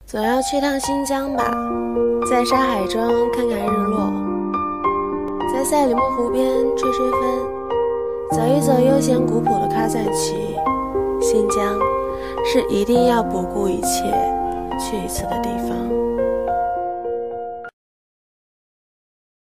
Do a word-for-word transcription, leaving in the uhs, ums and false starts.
总要去趟新疆吧，在沙海中看看日落，在赛里木湖边吹吹风，走一走悠闲古朴的喀赞奇。新疆是一定要不顾一切去一次的地方。